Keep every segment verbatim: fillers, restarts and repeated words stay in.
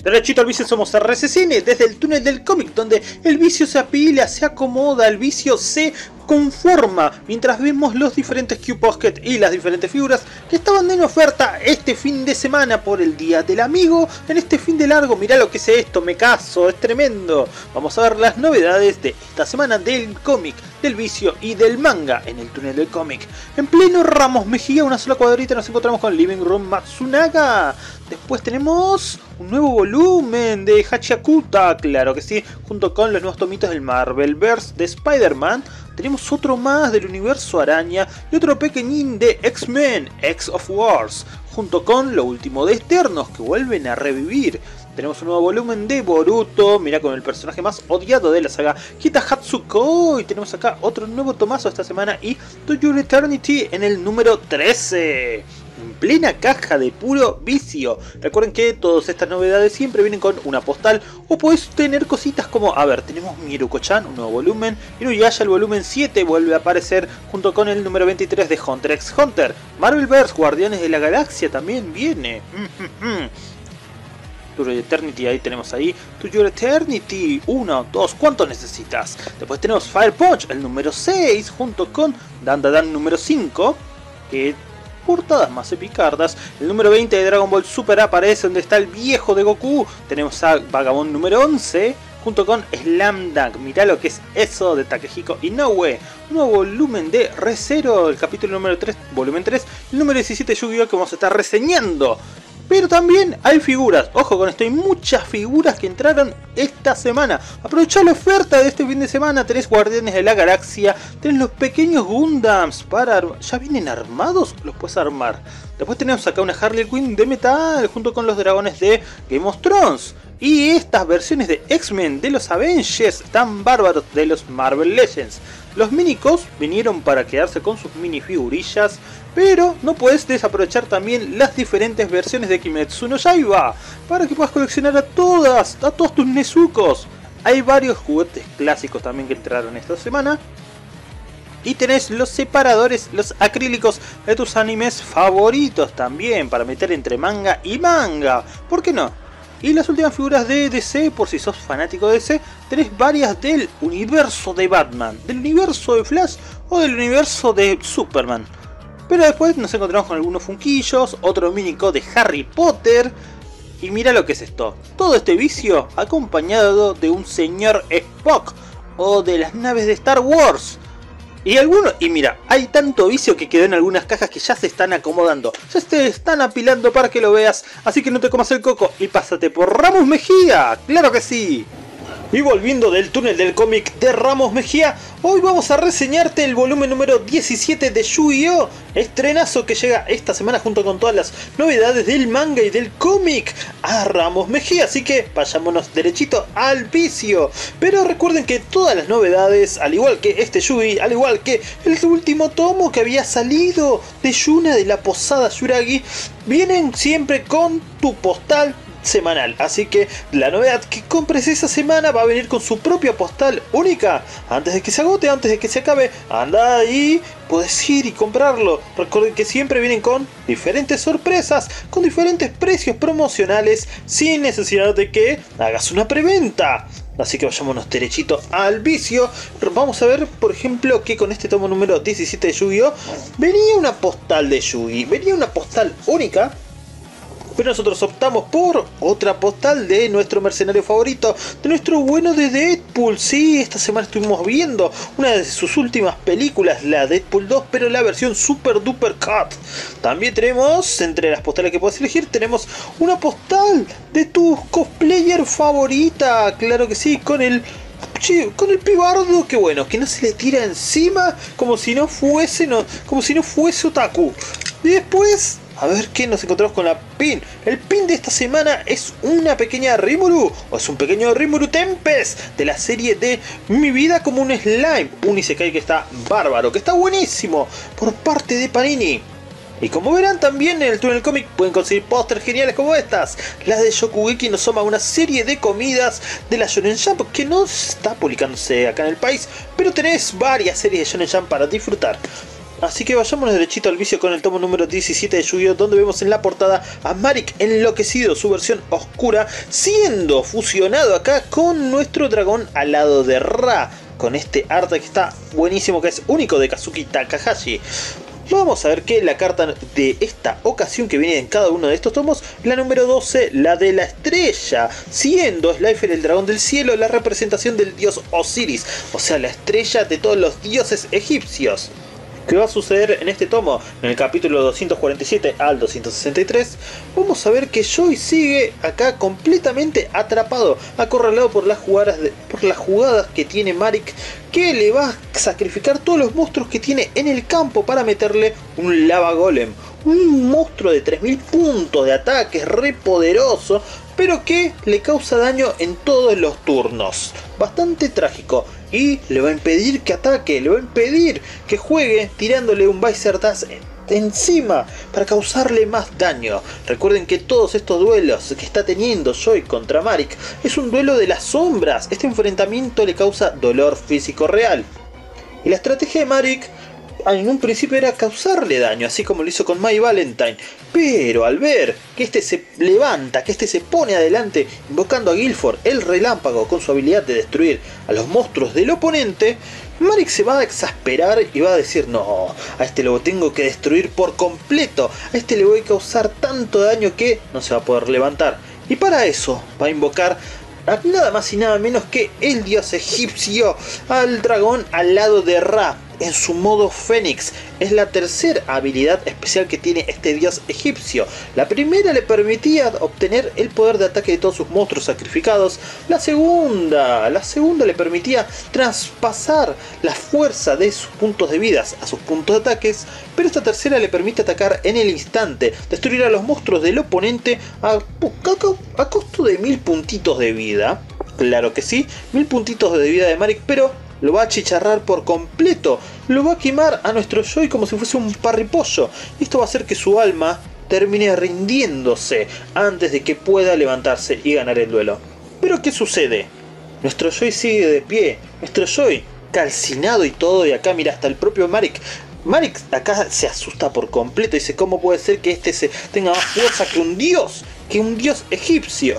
Derechito al vicio, somos R C Cine, desde el túnel del cómic, donde el vicio se apila, se acomoda, el vicio se conforma, mientras vemos los diferentes Q-Pocket y las diferentes figuras que estaban en oferta este fin de semana por el Día del Amigo. En este fin de largo, mirá lo que es esto, me caso, es tremendo. Vamos a ver las novedades de esta semana del cómic, del vicio y del manga en el túnel del cómic. En pleno Ramos Mejía, una sola cuadrita, nos encontramos con Living Room Matsunaga. Después tenemos un nuevo volumen de Hachiakuta, claro que sí, junto con los nuevos tomitos del Marvelverse de Spider-Man. Tenemos otro más del universo araña y otro pequeñín de X-Men, X of Wars, junto con lo último de Eternos que vuelven a revivir. Tenemos un nuevo volumen de Boruto, mira, con el personaje más odiado de la saga, Kita Hatsuko. Y tenemos acá otro nuevo tomazo esta semana y To Your Eternity en el número trece. En plena caja de puro vicio. Recuerden que todas estas novedades siempre vienen con una postal, o podés tener cositas como, a ver, tenemos Miruko-chan, un nuevo volumen, Inuyasha el volumen siete vuelve a aparecer junto con el número veintitrés de Hunter x Hunter, Marvelverse Guardianes de la Galaxia también viene. To Your Eternity, ahí tenemos ahí To Your Eternity, uno, dos, ¿cuánto necesitas? Después tenemos Fire Punch, el número seis, junto con Dan Dan Dan número cinco, que portadas más epicardas. El número veinte de Dragon Ball Super aparece donde está el viejo de Goku. Tenemos a Vagabond número once junto con Slam Dunk. Mirá lo que es eso de Takehiko Inoue. Un nuevo volumen de Re:Zero, el capítulo número tres, volumen tres. El número diecisiete de Yu-Gi-Oh! Que vamos a estar reseñando. Pero también hay figuras, ojo con esto, hay muchas figuras que entraron esta semana. Aprovechá la oferta de este fin de semana, tenés Guardianes de la Galaxia, tenés los pequeños Gundams para armar. ¿Ya vienen armados? Los puedes armar. Después tenemos acá una Harley Quinn de metal junto con los dragones de Game of Thrones. Y estas versiones de X-Men de los Avengers tan bárbaros de los Marvel Legends. Los minicos vinieron para quedarse con sus minifigurillas, pero no puedes desaprovechar también las diferentes versiones de Kimetsu no Yaiba para que puedas coleccionar a todas, a todos tus Nezucos. Hay varios juguetes clásicos también que entraron esta semana. Y tenés los separadores, los acrílicos de tus animes favoritos también para meter entre manga y manga. ¿Por qué no? Y las últimas figuras de D C, por si sos fanático de D C, tenés varias del universo de Batman, del universo de Flash o del universo de Superman. Pero después nos encontramos con algunos funquillos, otro mínico de Harry Potter. Y mira lo que es esto. Todo este vicio acompañado de un señor Spock o de las naves de Star Wars. Y algunos, y mira, hay tanto vicio que quedó en algunas cajas que ya se están acomodando. Ya se están apilando para que lo veas. Así que no te comas el coco y pásate por Ramos Mejía. ¡Claro que sí! Y volviendo del túnel del cómic de Ramos Mejía, hoy vamos a reseñarte el volumen número diecisiete de Yu-Gi-Oh! Estrenazo que llega esta semana junto con todas las novedades del manga y del cómic a Ramos Mejía. Así que vayámonos derechito al vicio. Pero recuerden que todas las novedades, al igual que este Yugi, al igual que el último tomo que había salido de Yuna de la Posada Yuragi, vienen siempre con tu postal semanal. Así que la novedad que compres esa semana va a venir con su propia postal única. Antes de que se agote, antes de que se acabe, anda ahí, puedes ir y comprarlo. Recuerden que siempre vienen con diferentes sorpresas, con diferentes precios promocionales, sin necesidad de que hagas una preventa. Así que vayámonos derechito al vicio. Vamos a ver, por ejemplo, que con este tomo número diecisiete de Yu-Gi-Oh! Venía una postal de Yugi, venía una postal única. Pero nosotros optamos por otra postal de nuestro mercenario favorito, de nuestro bueno de Deadpool. Sí, esta semana estuvimos viendo una de sus últimas películas, la Deadpool dos, pero la versión Super Duper Cut. También tenemos, entre las postales que puedes elegir, tenemos una postal de tu cosplayer favorita. Claro que sí, con el... con el pibardo, que bueno, que no se le tira encima como si no fuese, no, como si no fuese otaku. Y después... a ver qué nos encontramos con la pin. El pin de esta semana es una pequeña Rimuru, o es un pequeño Rimuru Tempest de la serie de Mi vida como un slime, un isekai que está bárbaro, que está buenísimo, por parte de Panini. Y como verán también en el túnel cómic pueden conseguir pósters geniales como estas, las de Shokugeki no Soma, una serie de comidas de la Shonen Jump que no está publicándose acá en el país, pero tenés varias series de Shonen Jump para disfrutar. Así que vayámonos derechito al vicio con el tomo número diecisiete de Yu-Gi-Oh! Donde vemos en la portada a Marik enloquecido, su versión oscura, siendo fusionado acá con nuestro dragón alado de Ra. Con este arte que está buenísimo, que es único de Kazuki Takahashi. Vamos a ver que la carta de esta ocasión que viene en cada uno de estos tomos, la número doce, la de la estrella, siendo Slifer el dragón del cielo la representación del dios Osiris, o sea la estrella de todos los dioses egipcios. ¿Qué va a suceder en este tomo? En el capítulo doscientos cuarenta y siete al doscientos sesenta y tres, vamos a ver que Joy sigue acá completamente atrapado, acorralado por las jugadas, de, por las jugadas que tiene Marik, que le va a sacrificar todos los monstruos que tiene en el campo para meterle un Lava Golem. Un monstruo de tres mil puntos de ataque, re poderoso, pero que le causa daño en todos los turnos. Bastante trágico. Y le va a impedir que ataque, le va a impedir que juegue tirándole un Visor Dash encima para causarle más daño. Recuerden que todos estos duelos que está teniendo Joy contra Marik es un duelo de las sombras. Este enfrentamiento le causa dolor físico real. Y la estrategia de Marik en un principio era causarle daño, así como lo hizo con My Valentine, pero al ver que este se levanta, que este se pone adelante invocando a Guilford el relámpago con su habilidad de destruir a los monstruos del oponente, Marik se va a exasperar y va a decir: no, a este lo tengo que destruir por completo, a este le voy a causar tanto daño que no se va a poder levantar, y para eso va a invocar a nada más y nada menos que el dios egipcio, al dragón alado de Ra, en su modo Fénix. Es la tercera habilidad especial que tiene este dios egipcio. La primera le permitía obtener el poder de ataque de todos sus monstruos sacrificados. La segunda, la segunda le permitía traspasar la fuerza de sus puntos de vida a sus puntos de ataques. Pero esta tercera le permite atacar en el instante, destruir a los monstruos del oponente a, a, a costo de mil puntitos de vida. Claro que sí, mil puntitos de vida de Marik, pero lo va a achicharrar por completo, lo va a quemar a nuestro Joy como si fuese un parripollo. Esto va a hacer que su alma termine rindiéndose antes de que pueda levantarse y ganar el duelo. Pero ¿qué sucede? Nuestro Joy sigue de pie, nuestro Joy calcinado y todo, y acá mira, hasta el propio Marik. Marik acá se asusta por completo y dice: ¿cómo puede ser que este se tenga más fuerza que un dios, que un dios egipcio?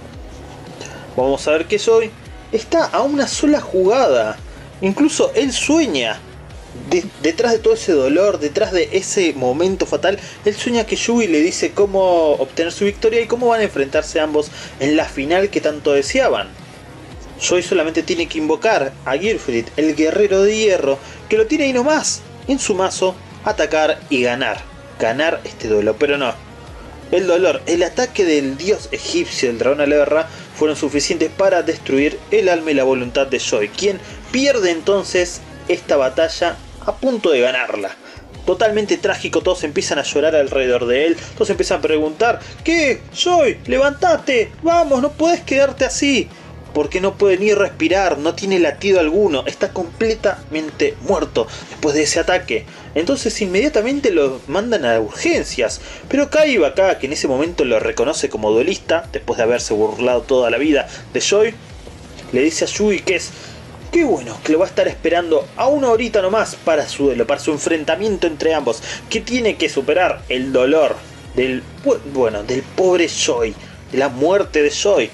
Vamos a ver que Joy está a una sola jugada. Incluso él sueña, de, detrás de todo ese dolor, detrás de ese momento fatal, él sueña que Yugi le dice cómo obtener su victoria y cómo van a enfrentarse ambos en la final que tanto deseaban. Joy solamente tiene que invocar a Gearfried, el guerrero de hierro, que lo tiene ahí nomás, en su mazo, atacar y ganar. Ganar este duelo, pero no. El dolor, el ataque del dios egipcio, del dragón alado de Ra, fueron suficientes para destruir el alma y la voluntad de Joy, quien pierde entonces esta batalla a punto de ganarla. Totalmente trágico, todos empiezan a llorar alrededor de él, todos empiezan a preguntar: ¿qué? Joy, levántate, vamos, no puedes quedarte así. Porque no puede ni respirar, no tiene latido alguno, está completamente muerto después de ese ataque. Entonces inmediatamente lo mandan a urgencias. Pero Kaiba acá, que en ese momento lo reconoce como duelista, después de haberse burlado toda la vida de Joy, le dice a Yugi que es... qué bueno, que lo va a estar esperando a una horita nomás para su duelo, para su enfrentamiento entre ambos, que tiene que superar el dolor del, bueno, del pobre Joy, de la muerte de Joy.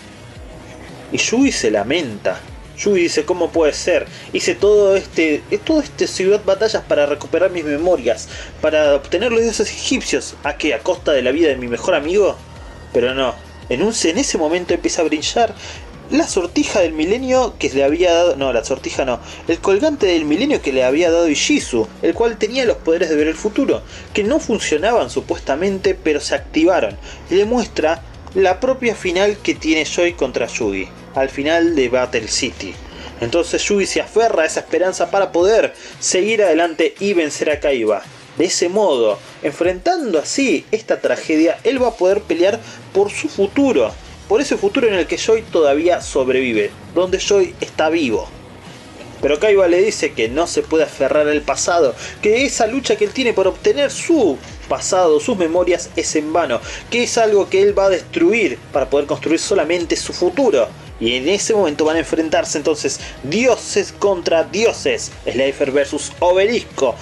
Y Yugi se lamenta. Yugi dice: ¿cómo puede ser? Hice todo este, todo este ciudad batallas para recuperar mis memorias, para obtener los dioses egipcios. ¿A qué? ¿A costa de la vida de mi mejor amigo? Pero no. En, un, en ese momento empieza a brillar la sortija del milenio que le había dado... No, la sortija no. El colgante del milenio que le había dado Ishizu, el cual tenía los poderes de ver el futuro, que no funcionaban supuestamente, pero se activaron. Y le muestra la propia final que tiene Joy contra Yugi, al final de Battle City. Entonces Yugi se aferra a esa esperanza para poder seguir adelante y vencer a Kaiba. De ese modo, enfrentando así esta tragedia, él va a poder pelear por su futuro, por ese futuro en el que Joy todavía sobrevive, donde Joy está vivo. Pero Kaiba le dice que no se puede aferrar al pasado, que esa lucha que él tiene por obtener su pasado, sus memorias, es en vano, que es algo que él va a destruir para poder construir solamente su futuro. Y en ese momento van a enfrentarse entonces dioses contra dioses, Slifer versus Obelisco.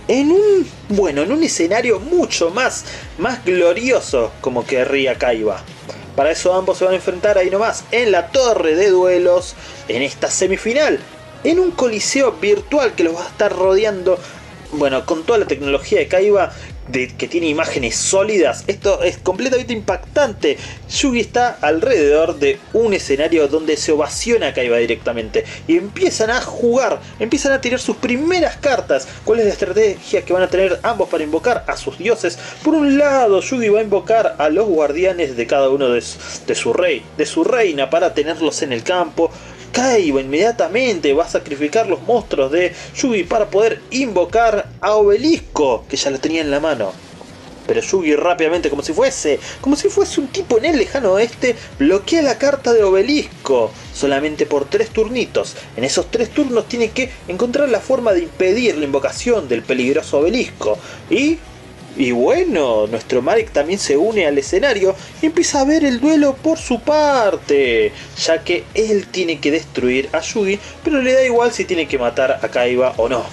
en un, bueno, en un escenario mucho más, más glorioso, como querría Kaiba. Para eso ambos se van a enfrentar ahí nomás, en la torre de duelos, en esta semifinal, en un coliseo virtual que los va a estar rodeando, bueno, con toda la tecnología de Kaiba, de, que tiene imágenes sólidas. Esto es completamente impactante. Yugi está alrededor de un escenario donde se ovaciona a Kaiba directamente y empiezan a jugar, empiezan a tirar sus primeras cartas. ¿Cuál es la estrategia que van a tener ambos para invocar a sus dioses? Por un lado, Yugi va a invocar a los guardianes de cada uno de su, de su rey, de su reina, para tenerlos en el campo. Kaiba inmediatamente va a sacrificar los monstruos de Yugi para poder invocar a Obelisco, que ya lo tenía en la mano. Pero Yugi rápidamente, como si fuese, como si fuese un tipo en el lejano oeste, bloquea la carta de Obelisco solamente por tres turnitos. En esos tres turnos tiene que encontrar la forma de impedir la invocación del peligroso Obelisco. Y... Y bueno, nuestro Marek también se une al escenario y empieza a ver el duelo por su parte, ya que él tiene que destruir a Yugi, pero le da igual si tiene que matar a Kaiba o no.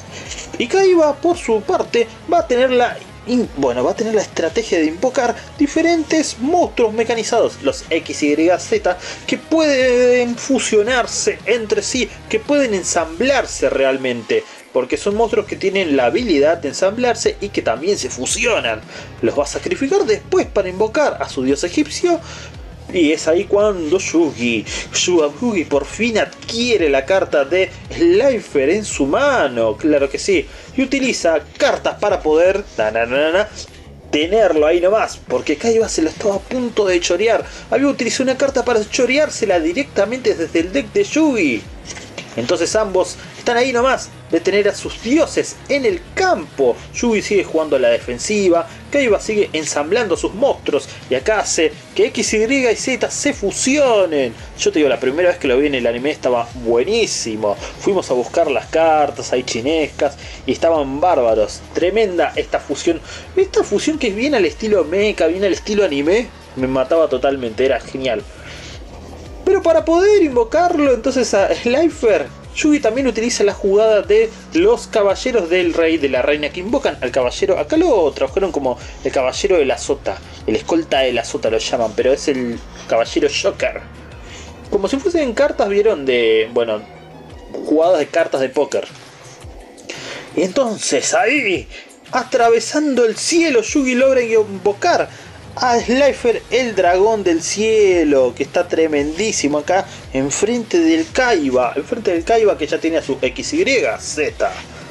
Y Kaiba, por su parte, va a tener la, bueno, va a tener la estrategia de invocar diferentes monstruos mecanizados, los X Y Z, que pueden fusionarse entre sí, que pueden ensamblarse realmente. Porque son monstruos que tienen la habilidad de ensamblarse y que también se fusionan. Los va a sacrificar después para invocar a su dios egipcio. Y es ahí cuando Yugi, Yugi por fin adquiere la carta de Slifer en su mano. Claro que sí. Y utiliza cartas para poder na, na, na, na, tenerlo ahí nomás. Porque Kaiba se lo estaba a punto de chorear. Había utilizado una carta para choreársela directamente desde el deck de Yugi. Entonces ambos están ahí nomás de tener a sus dioses en el campo. Yugi sigue jugando a la defensiva, Kaiba sigue ensamblando sus monstruos y acá hace que X, Y y Z se fusionen. Yo te digo, la primera vez que lo vi en el anime estaba buenísimo. Fuimos a buscar las cartas ahí chinescas y estaban bárbaros. Tremenda esta fusión. Esta fusión que es bien al estilo mecha, bien al estilo anime, me mataba totalmente, era genial. Pero para poder invocarlo entonces a Slifer, Yugi también utiliza la jugada de los caballeros del rey, de la reina, que invocan al caballero. Acá lo trabajaron como el caballero de la sota, el escolta de la sota lo llaman, pero es el caballero Joker. Como si fuesen cartas, vieron, de, bueno, jugadas de cartas de póker. Y entonces ahí, atravesando el cielo, Yugi logra invocar a Slifer, el dragón del cielo, que está tremendísimo acá enfrente del Kaiba, enfrente del Kaiba que ya tiene a su X Y Z.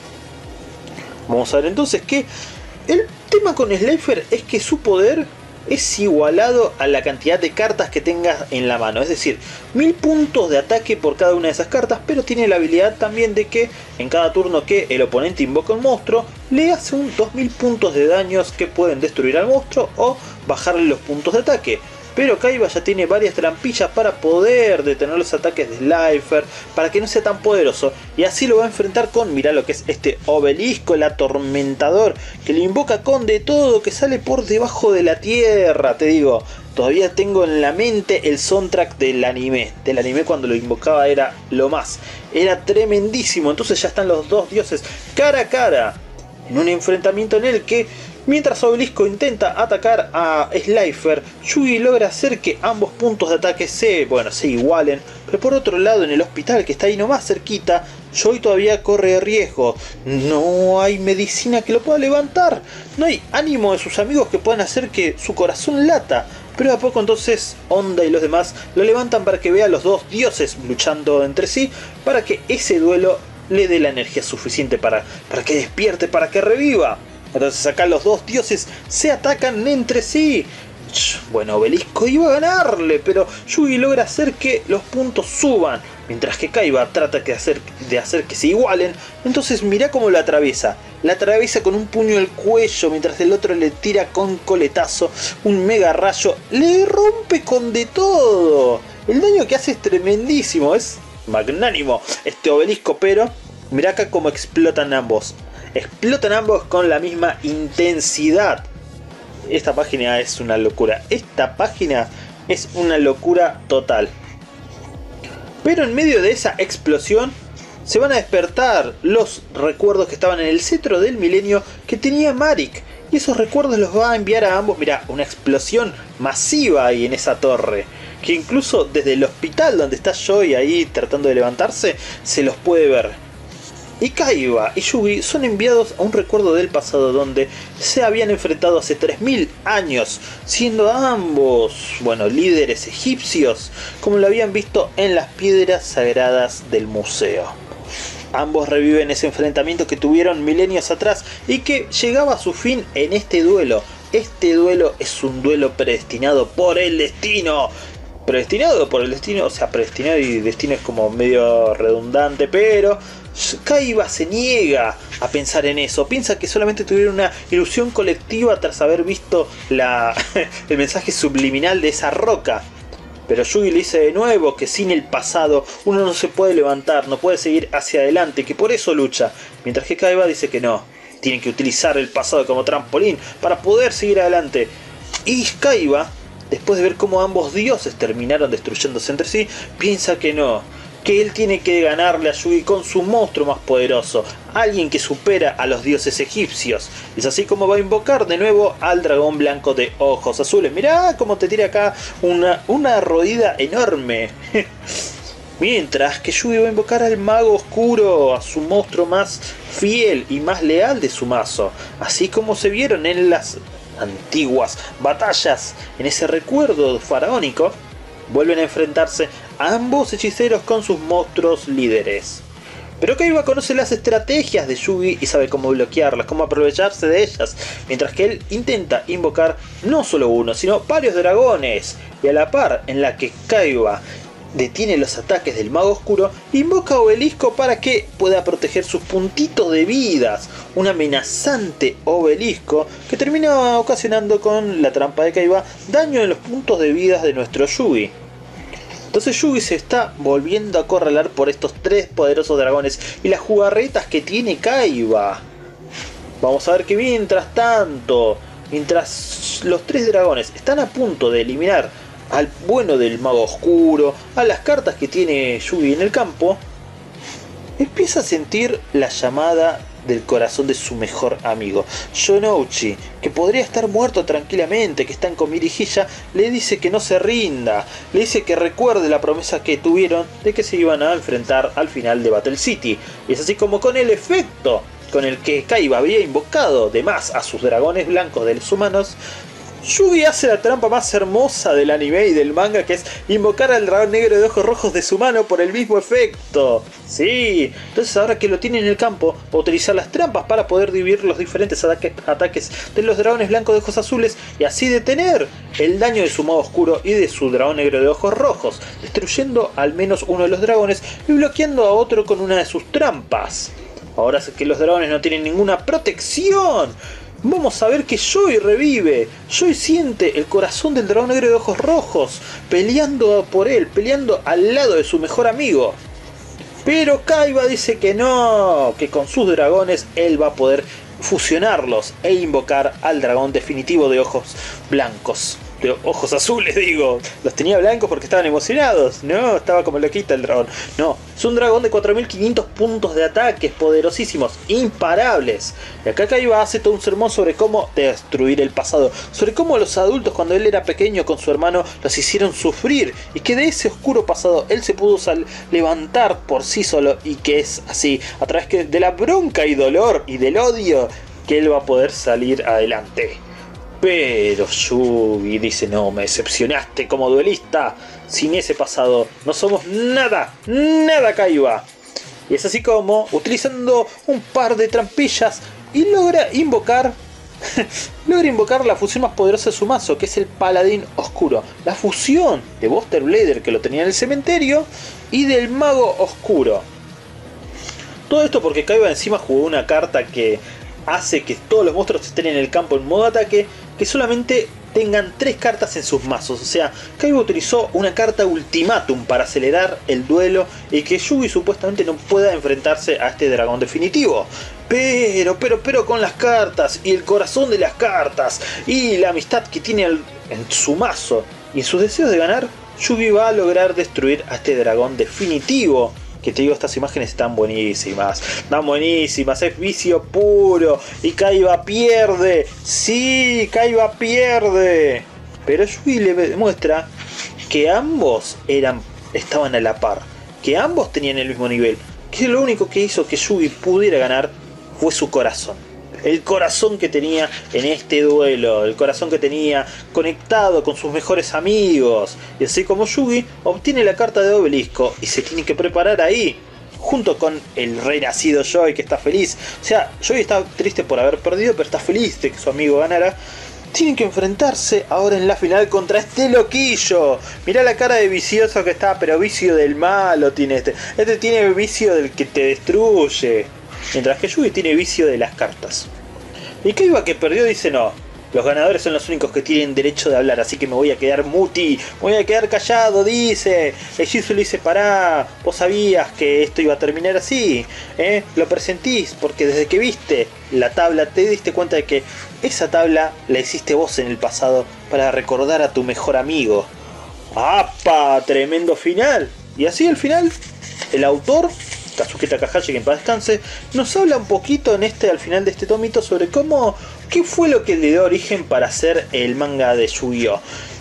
Vamos a ver entonces que el tema con Slifer es que su poder es igualado a la cantidad de cartas que tengas en la mano, es decir, mil puntos de ataque por cada una de esas cartas, pero tiene la habilidad también de que en cada turno que el oponente invoca un monstruo, le hace un dos mil puntos de daños que pueden destruir al monstruo o bajarle los puntos de ataque. Pero Kaiba ya tiene varias trampillas para poder detener los ataques de Slifer, para que no sea tan poderoso. Y así lo va a enfrentar con, mirá lo que es este Obelisco, el atormentador, que le invoca con de todo, que sale por debajo de la tierra. Te digo, todavía tengo en la mente el soundtrack del anime. Del anime cuando lo invocaba era lo más. Era tremendísimo. Entonces ya están los dos dioses cara a cara, en un enfrentamiento en el que, mientras Obelisco intenta atacar a Slifer, Yugi logra hacer que ambos puntos de ataque se, bueno, se igualen. Pero por otro lado, en el hospital que está ahí nomás cerquita, Joy todavía corre riesgo. No hay medicina que lo pueda levantar. No hay ánimo de sus amigos que puedan hacer que su corazón lata. Pero a poco entonces Honda y los demás lo levantan para que vea a los dos dioses luchando entre sí, para que ese duelo le dé la energía suficiente para, para que despierte, para que reviva. Entonces acá los dos dioses se atacan entre sí. Bueno, Obelisco iba a ganarle, pero Yugi logra hacer que los puntos suban, mientras que Kaiba trata de hacer, de hacer que se igualen. Entonces mirá cómo la atraviesa. La atraviesa con un puño al cuello, mientras el otro le tira con coletazo un mega rayo. Le rompe con de todo. El daño que hace es tremendísimo, es magnánimo este Obelisco, pero mirá acá cómo explotan ambos. Explotan ambos con la misma intensidad. Esta página es una locura. Esta página es una locura total. Pero en medio de esa explosión, se van a despertar los recuerdos que estaban en el cetro del milenio que tenía Marik. Y esos recuerdos los va a enviar a ambos. Mirá, una explosión masiva ahí en esa torre. Que incluso desde el hospital donde está Joy ahí tratando de levantarse, se los puede ver. Y Kaiba y Yugi son enviados a un recuerdo del pasado donde se habían enfrentado hace tres mil años, siendo ambos, bueno, líderes egipcios, como lo habían visto en las piedras sagradas del museo. Ambos reviven ese enfrentamiento que tuvieron milenios atrás y que llegaba a su fin en este duelo. Este duelo es un duelo predestinado por el destino. Predestinado por el destino, o sea, predestinado y destino es como medio redundante, pero Kaiba se niega a pensar en eso. Piensa que solamente tuvieron una ilusión colectiva tras haber visto la, el mensaje subliminal de esa roca. Pero Yugi le dice de nuevo que sin el pasado uno no se puede levantar, no puede seguir hacia adelante, que por eso lucha. Mientras que Kaiba dice que no, tienen que utilizar el pasado como trampolín para poder seguir adelante. Y Kaiba, después de ver cómo ambos dioses terminaron destruyéndose entre sí, piensa que no, que él tiene que ganarle a Yugi con su monstruo más poderoso, alguien que supera a los dioses egipcios. Es así como va a invocar de nuevo al dragón blanco de ojos azules. Mirá cómo te tira acá una, una roída enorme. Mientras que Yugi va a invocar al mago oscuro, a su monstruo más fiel y más leal de su mazo, así como se vieron en las antiguas batallas, en ese recuerdo faraónico. Vuelven a enfrentarse a ambos hechiceros con sus monstruos líderes. Pero Kaiba conoce las estrategias de Yugi y sabe cómo bloquearlas, cómo aprovecharse de ellas, mientras que él intenta invocar no solo uno, sino varios dragones. Y a la par en la que Kaiba detiene los ataques del mago oscuro, invoca a Obelisco para que pueda proteger sus puntitos de vidas. Un amenazante Obelisco que termina ocasionando con la trampa de Kaiba daño en los puntos de vidas de nuestro Yugi. Entonces Yugi se está volviendo a acorralar por estos tres poderosos dragones y las jugarretas que tiene Kaiba. Vamos a ver que mientras tanto, mientras los tres dragones están a punto de eliminar al bueno del mago oscuro, a las cartas que tiene Yugi en el campo, empieza a sentir la llamada del corazón de su mejor amigo. Shonouchi, que podría estar muerto tranquilamente, que está en Komirihilla, le dice que no se rinda, le dice que recuerde la promesa que tuvieron de que se iban a enfrentar al final de Battle City. Y es así como con el efecto con el que Kaiba había invocado de más a sus dragones blancos de los humanos, Yugi hace la trampa más hermosa del anime y del manga, que es invocar al dragón negro de ojos rojos de su mano por el mismo efecto. Sí, entonces ahora que lo tiene en el campo, va a utilizar las trampas para poder dividir los diferentes ataques, ataques de los dragones blancos de ojos azules y así detener el daño de su mago oscuro y de su dragón negro de ojos rojos, destruyendo al menos uno de los dragones y bloqueando a otro con una de sus trampas. Ahora que los dragones no tienen ninguna protección, vamos a ver que Joy revive. Joy siente el corazón del dragón negro de ojos rojos, peleando por él, peleando al lado de su mejor amigo. Pero Kaiba dice que no, que con sus dragones él va a poder fusionarlos e invocar al dragón definitivo de ojos blancos. De ojos azules, digo. Los tenía blancos porque estaban emocionados. No, estaba como loquita el dragón. No, es un dragón de cuatro mil quinientos puntos de ataques, poderosísimos, imparables. Y acá Kaiba hace todo un sermón sobre cómo destruir el pasado, sobre cómo los adultos cuando él era pequeño con su hermano los hicieron sufrir, y que de ese oscuro pasado él se pudo levantar por sí solo, y que es así, a través de la bronca y dolor y del odio, que él va a poder salir adelante. Pero Yugi dice: no, me decepcionaste como duelista. Sin ese pasado no somos nada, nada Kaiba. Y es así como, utilizando un par de trampillas, y logra invocar logra invocar la fusión más poderosa de su mazo, que es el Paladín Oscuro. La fusión de Buster Blader, que lo tenía en el cementerio, y del Mago Oscuro. Todo esto porque Kaiba encima jugó una carta que hace que todos los monstruos estén en el campo en modo ataque, que solamente tengan tres cartas en sus mazos. O sea, Kaiba utilizó una carta ultimátum para acelerar el duelo y que Yugi supuestamente no pueda enfrentarse a este dragón definitivo. Pero, pero, pero con las cartas y el corazón de las cartas y la amistad que tiene en su mazo y en sus deseos de ganar, Yugi va a lograr destruir a este dragón definitivo Que te digo, estas imágenes están buenísimas. Están buenísimas, es vicio puro. Y Kaiba pierde. Sí, Kaiba pierde. Pero Yugi le demuestra que ambos eran, estaban a la par. Que ambos tenían el mismo nivel. Que lo único que hizo que Yugi pudiera ganar fue su corazón. El corazón que tenía en este duelo, el corazón que tenía conectado con sus mejores amigos. Y así como Yugi obtiene la carta de Obelisco y se tiene que preparar ahí, junto con el renacido Joy, que está feliz. O sea, Joy está triste por haber perdido, pero está feliz de que su amigo ganara. Tienen que enfrentarse ahora en la final contra este loquillo. Mirá la cara de vicioso que está, pero vicio del malo tiene este. Este tiene vicio del que te destruye. Mientras que Yugi tiene vicio de las cartas. Y Kaiba, que perdió, dice no. Los ganadores son los únicos que tienen derecho de hablar, así que me voy a quedar muti. Me voy a quedar callado, dice. El Jitsu le dice, pará, vos sabías que esto iba a terminar así. ¿Eh? Lo presentís, porque desde que viste la tabla te diste cuenta de que esa tabla la hiciste vos en el pasado para recordar a tu mejor amigo. ¡Apa! Tremendo final. Y así al final, el autor, Kazuki Takahashi, que en paz descanse, nos habla un poquito en este, al final de este tomito, sobre cómo, qué fue lo que le dio origen para hacer el manga de Yu-Gi-Oh!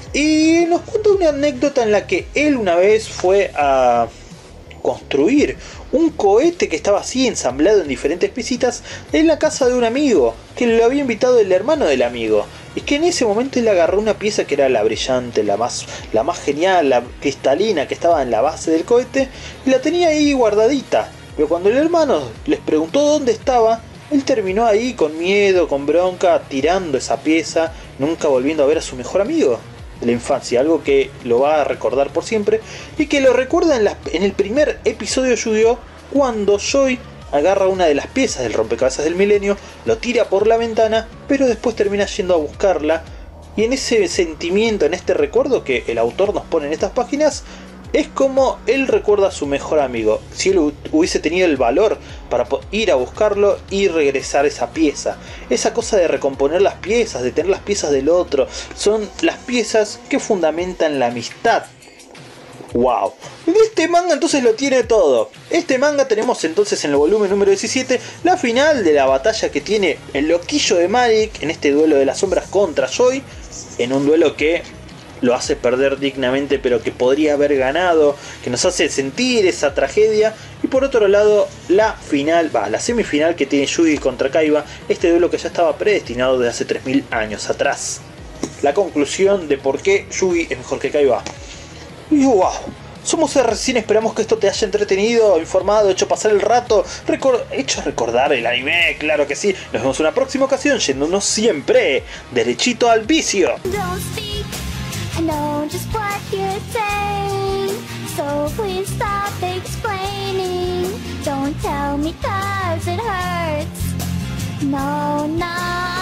Y nos cuenta una anécdota en la que él una vez fue a construir un cohete que estaba así ensamblado en diferentes piecitas en la casa de un amigo, que lo había invitado el hermano del amigo. Es que en ese momento él agarró una pieza que era la brillante, la más, la más genial, la cristalina, que estaba en la base del cohete, y la tenía ahí guardadita. Pero cuando el hermano les preguntó dónde estaba, él terminó ahí con miedo, con bronca, tirando esa pieza, nunca volviendo a ver a su mejor amigo de la infancia. Algo que lo va a recordar por siempre, y que lo recuerda en, la, en el primer episodio de Yu-Gi-Oh! Cuando Joy agarra una de las piezas del rompecabezas del milenio, lo tira por la ventana, pero después termina yendo a buscarla. Y en ese sentimiento, en este recuerdo que el autor nos pone en estas páginas, es como él recuerda a su mejor amigo. Si él hubiese tenido el valor para ir a buscarlo y regresar esa pieza. Esa cosa de recomponer las piezas, de tener las piezas del otro, son las piezas que fundamentan la amistad. ¡Wow! Este manga entonces lo tiene todo. Este manga tenemos entonces en el volumen número diecisiete la final de la batalla que tiene el loquillo de Marik en este duelo de las sombras contra Joy. En un duelo que lo hace perder dignamente, pero que podría haber ganado, que nos hace sentir esa tragedia. Y por otro lado, la final, va, la semifinal que tiene Yugi contra Kaiba, este duelo que ya estaba predestinado desde hace tres mil años atrás. La conclusión de por qué Yugi es mejor que Kaiba. Y wow, somos R C, esperamos que esto te haya entretenido, informado, hecho pasar el rato, recor hecho recordar el anime, claro que sí. Nos vemos en una próxima ocasión, yéndonos siempre derechito al vicio. I know just what you're saying, so please stop explaining. Don't tell me cause it hurts. No, no.